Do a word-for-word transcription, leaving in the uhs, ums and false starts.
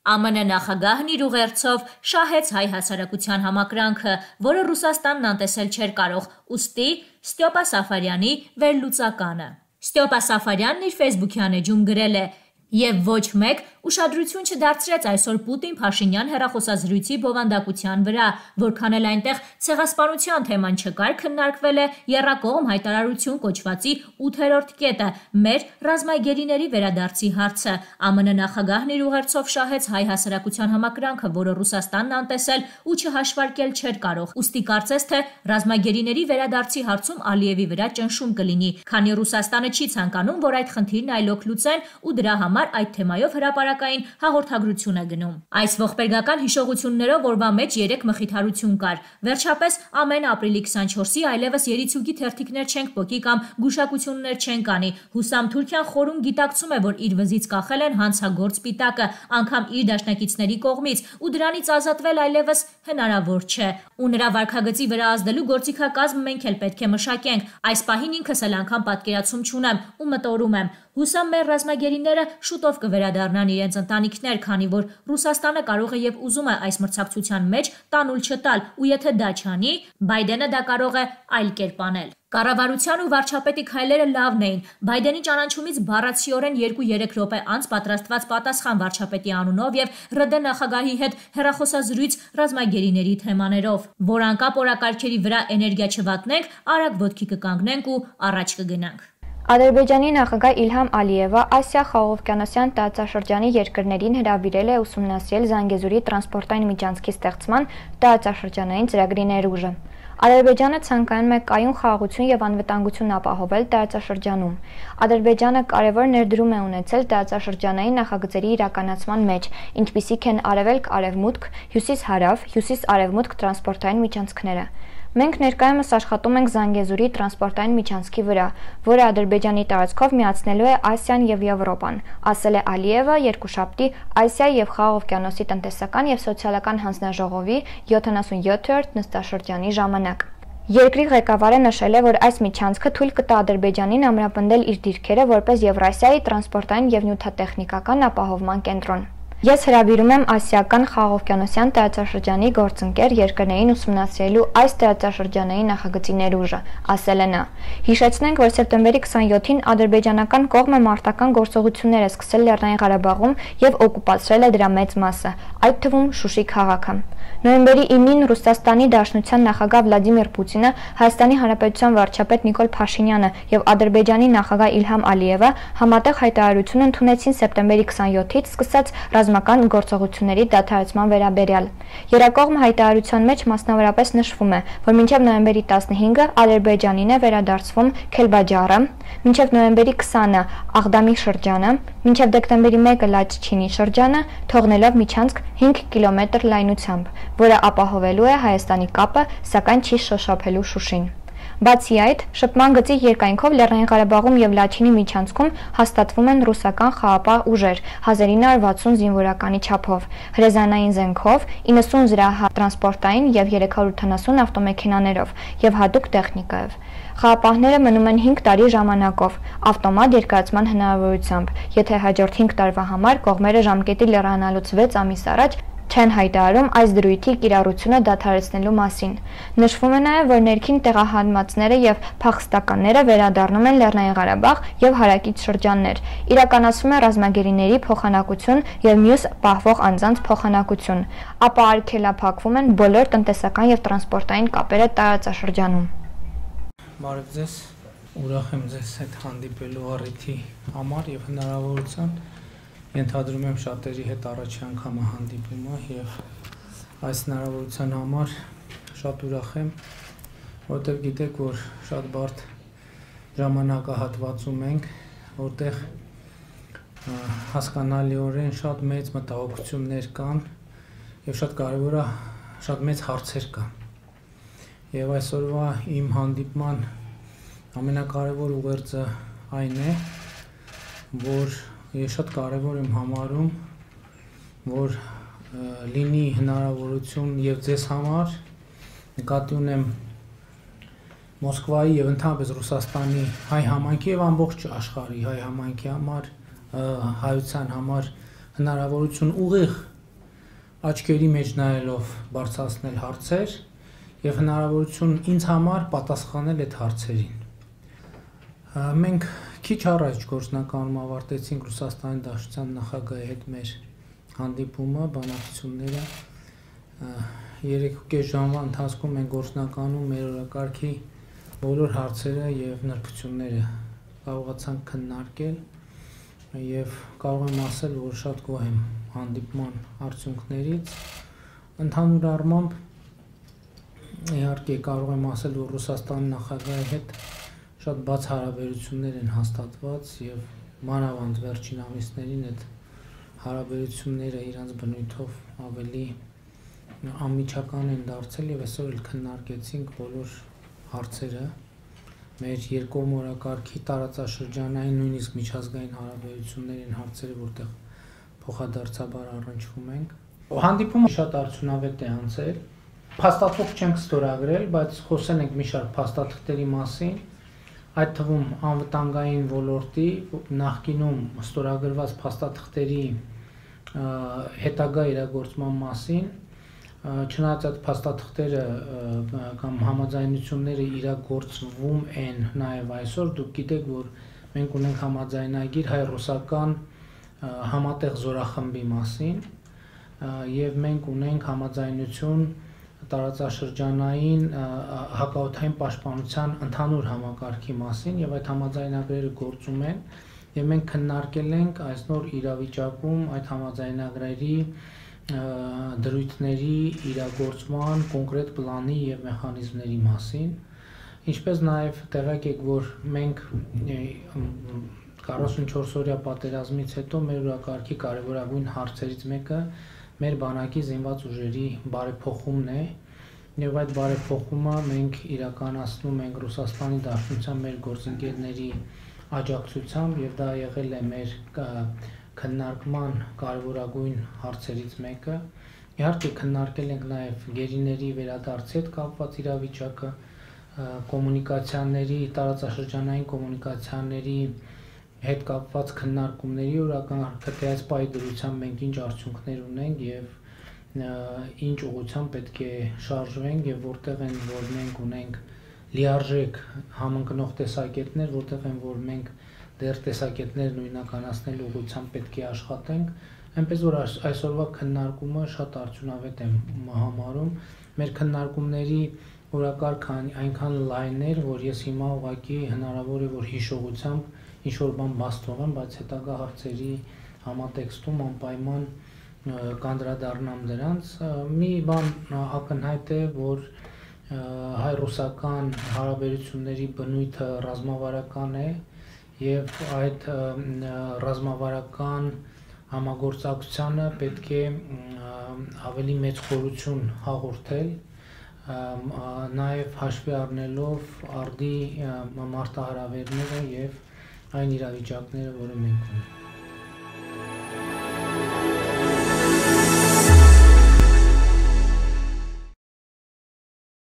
Է Մը նախագահն իր ուղերձով շահեց հայ հասարակության համակրանքը, որը Ռուսաստանն անտեսել չէր կարող, ուստի Ստյոպա Սաֆարյանի վերլուծականը։ Ստյոպա Սաֆարյանն իր Facebook-յան էջում գրել է. Եվ ոչ մեկ ուշադրություն չդարձրեց այսօր Պուտին-Փաշինյան հեռախոսազրույցի բովանդակության վրա, որքան էլ այնտեղ ցեղասպանության թեման չկար, քննարկվել է եռակողմ հայտարարություն կոչվածի ութերորդ կետը՝ մեր ռազմագերիների վերադարձի հարցը։ Է Մը նախագահն իր ուղերձով շահեց հայ հասարակության համակրանքը, որը Ռուսաստանն անտեսել ու չհաշվարկել չէր կարող, ուստի կարծես թե ռազմագերիների վերադարձի հարցում Ալիևի վրա ճնշում կլինի, քանի Ռուսաստանը չի ցանկանում, որ այդ խնդիրն այլոք լուծեն ու դրա համար այդ թեմայով հրապարակային հաղորդագրություն է գնում։ Այս ողբերգական հիշողություններով օրվա մեջ երեք մխիթարություն կար։ Վերջապես ամեն ապրիլի քսանչորսի այլևս երիցուկի թերթիկներ չենք պոկի կամ գուշակություններ չենք անի։ Հուսամ Թուրքիան խորում գիտակցում է, որ իր վզից կախել են հանցագործ Սպիտակը, անգամ իր դաշնակիցների կողմից, ու դրանից ազատվել այլևս հնարավոր չէ։ Ու նրա վարքագծի վրա ազդելու գործիքակազմ մենք էլ պետք է մշակենք։ Այս պահին ինքս էլ անգամ պատկերացում չունեմ ու մտորում եմ։ Հուսամ մեր ռազմագերիները շուտով կվերադառնան իրենց ընտանիքներ, քանի որ Ռուսաստանը կարող է եւ ուզում է այս մրցակցության մեջ տանուլ չտալ, ու եթե դա չանի, Բայդենը դա կարող է այլ կերպ անել։ Կառավարության ու վարչապետի քայլերը լավն էին։ Բայդենի ճանաչումից բառացիորեն երկու-երեք րոպե անց պատրաստված պատասխան վարչապետի անունով եւ ՌԴ նախագահի հետ հեռախոսազրույց ռազմագերիների թեմաներով, որ անկապ օրակարգերի վրա էներգիա չվատնենք, արագ ոտքի կկանգնենք ու առաջ կգնանք։ Ադրբեջանի նախագահ Իլհամ Ալիևը Ասիա խաղաղօվկիանոսյան տարածաշրջանի երկրներին հրավիրել է ուսումնասիրել Զանգեզուրի տրանսպորտային միջանցքի ստեղծման տարածաշրջանային ծրագրի ներուժը։ Ադրբեջանը ցանկանում է կայուն խաղաղություն եւ անվտանգություն ապահովել տարածաշրջանում։ Ադրբեջանը կարևոր ներդրում է ունեցել տարածաշրջանային նախագծերի իրականացման մեջ, ինչպիսիք են արևելք-արևմուտք, հյուսիս-հարավ, հյուսիս-արևմուտք տրանսպորտային միջանցքները։ Մենք ներկայումս աշխատում ենք Զանգեզուրի տրանսպորտային միջանցքի վրա, որը Ադրբեջանի տարածքով միացնելու է Ասիան եւ Եվրոպան, ասել է Ալիևը երկուշաբթի Ասիա եւ Խաղաղօվկիանոսի տնտեսական եւ սոցիալական հանձնաժողովի յոթանասունյոթերորդ նստաշրջանի ժամանակ։ Երկրի ղեկավարը նշել է, որ այս միջանցքը թույլ կտա Ադրբեջանին ամրապնդել իր դիրքերը որպես Եվրասիայի տրանսպորտային եւ նյութատեխնիկական ապահովման կենտրոն։ Ես հրավիրում եմ ասիական խաղաղօվկիանոսյան տարածաշրջանի գործընկեր երկրներին ուսումնասիրելու այս տարածաշրջանային նախագծի ներուժը, ասել է նա։ Հիշեցնենք, որ սեպտեմբերի քսանյոթին ադրբեջանական կողմը մարտական գործողություններ է սկսել Լեռնային Ղարաբաղում եւ օկուպացրել է դրա մեծ մասը, այդ թվում Շուշի քաղաքը։ Նոյեմբերի ինին Ռուսաստանի Դաշնության նախագահ Վլադիմիր Պուտինը, Հայաստանի Հանրապետության վարչապետ Նիկոլ Փաշինյանը եւ Ադրբեջանի նախագահ Իլհամ Ալիևը համատեղ հայտարարություն ընդունեցին սեպտեմբերի քսանյոթից սկսած ռազմական գործողությունների դադարեցման վերաբերյալ։ Երակողմ հայտարարության մեջ մասնավորապես նշվում է, որ մինչև նոյեմբերի տասնհինգը Ադրբեջանին է վերադարձվում Քելբաջարը, մինչև նոյեմբերի քսանը Աղդամի շրջանը, մինչև դեկտեմբերի մեկը Լաչինի շրջանը, թողնելով միջանցք հինգ կիլոմետր լայնությամբ, որը ապահովելու է Հայաստանի կապը, սակայն չի շոշափելու Շուշին։ Բացի այդ, շփման գծի երկայնքով Լեռնային Ղարաբաղում եւ Լաչինի միջանցքում հաստատվում են ռուսական խաղապահ ուժեր հազար ինը հարյուր վաթսուն զինվորականի չափով, հրեզանային զենքով, իննսուն զրահատրանսպորտային եւ երեք հարյուր ութանասուն ավտոմեքենաներով եւ հատուկ տեխնիկայով։ Խաղապահները մնում են հինգ տարի ժամանակով, ավտոմատ երկարացման հնարավորությամբ, եթե հաջորդ հինգ տարվա համար կողմերը ժամկետի լեռանալուց վեց ամիս առաջ չեն հայտարարում այս դրույթի կիրառությունը դադարեցնելու մասին։ Նշվում է նաև, որ ներքին տեղահանվածները եւ փախստականները վերադառնում են Լեռնային Ղարաբաղ եւ հարակից շրջաններ։ Իրականացվում է ռազմագերիների փոխանակություն եւ մյուս պահվող անձանց փոխանակություն, ապա արգելափակվում են բոլոր տնտեսական եւ տրանսպորտային կապերը տարածաշրջանում։ Բարև Ձեզ, ուրախ եմ ձեզ հետ հանդիպելու առիթի համար եւ հնարավորության Ենթադրում եմ շատերի հետ առաջի անգամ հանդիպումը եւ այս հնարավորության համար շատ ուրախ եմ, որտեղ գիտեք, որ շատ բարդ ժամանակահատվածում ենք, որտեղ հասկանալիորեն շատ մեծ մտահոգություններ կան եւ շատ կարեւոր է շատ մեծ հարցեր կան։ Եվ այսօրվա իմ հանդիպման ամենակարևոր ուղերձը այն է, որ Ես շատ կարևոր եմ համարում, որ լինի հնարավորություն եւ ձեզ համար նկատի ունեմ Մոսկվայի եւ ընդհանրապես Ռուսաստանի հայ համայնքի եւ ամբողջ աշխարհի հայ համայնքի համար հայության համար հնարավորություն ուղիղ աչքերի մեջ նայելով բարձրացնել հարցեր եւ հնարավորություն ինձ համար պատասխանել այդ հարցերին։ Մենք քիչ առաջ գործնականում ավարտեցինք Ռուսաստանի Դաշնության նախագահի հետ մեր հանդիպումը, բանակցությունները։ երեք ու կես ժամվա ընթացքում մենք գործնականում մեր օրակարգի բոլոր հարցերը եւ նրբությունները կարողացանք քննարկել եւ կարող եմ ասել, որ շատ գոհ եմ հանդիպման արդյունքներից։ Ընդհանուր առմամբ իհարկե կարող եմ ասել, որ Ռուսաստանի նախագահի հետ շատ բաց հարաբերություններ են հաստատված եւ մանավանդ վերջին ամիսներին այդ հարաբերությունները իրանց բնույթով ավելի անմիջական են դարձել եւ այսօր էլ քննարկեցինք բոլոր հարցերը մեր երկկողմ օրակարգի տարածաշրջանային նույնիսկ միջազգային հարաբերություններին հարցերը, որտեղ փոխադարձաբար առնչվում ենք։ Հանդիպումը շատ արդյունավետ է անցել։ Փաստաթուղթ չենք ստորագրել, բայց խոսել ենք մի շարք փաստաթղթերի մասին, այդ թվում անվտանգային ոլորտի նախկինում ստորագրված փաստաթղթերի հետագա իրագործման մասին, չնայած այդ փաստաթղթերը կամ համաձայնությունները իրագործվում են նաև այսօր, դուք գիտեք, որ մենք ունենք համաձայնագիր հայ-ռուսական համատեղ զորախմբի մասին եւ մենք ունենք համաձայնություն տարածաշրջանային հակաօդային պաշտպանության ընդհանուր համակարգի մասին եւ այդ համաձայնագրերը գործում են եւ մենք քննարկել ենք այս նոր իրավիճակում այդ համաձայնագրերի դրույթների իրագործման կոնկրետ պլանի եւ մեխանիզմների մասին, ինչպես նաեւ տեղյակ եք, որ մենք քառասունչորս օրյա պատերազմից հետո մեր օրակարգի կարևորագույն հարցերից մեկը մեր բանակի զինված ուժերի բարեփոխումն է եւ այդ բարեփոխումը մենք իրականացնում ենք Ռուսաստանի Դաշնության մեր գործընկերների աջակցությամբ եւ դա եղել է մեր քննարկման կարևորագույն հարցերից մեկը։ Իհարկե քննարկել ենք նաեւ գերիների վերադարձի հետ կապված իրավիճակը, կոմունիկացիաների, տարածաշրջանային կոմունիկացիաների հետ կապված քննարկումների օրակարգը, թե այս պահի դրությամբ մենք ինչ արդյունքներ ունենք եւ ինչ ուղղությամբ պետք է շարժվենք եւ որտեղ են, որ մենք ունենք լիարժեք համընկնող տեսակետներ, որտեղ են, որ մենք դեռ տեսակետներ նույնականացնելու ուղղությամբ պետք է աշխատենք, այնպես որ այսօրվա քննարկումը շատ արդյունավետ եմ համարում։ Մեր քննարկումների օրակարգը այնքան լայն էր, որ ես հիմա ուղղակի հնարավոր է, որ հիշողությամբ ինչ որ բան բաց թողեմ, բայց հետագա հարցերի համատեքստում անպայման կանդրադառնամ դրանց։ Մի բան ակնհայտ է, որ հայ-ռուսական հարաբերությունների բնույթը ռազմավարական է եւ այդ ռազմավարական համագործակցությանը պետք է ավելի մեծ խորություն հաղորդել, նաեւ հաշվի առնելով արդի մարտահրավերները եւ այն իրավիճակները, որը մենք ունենք։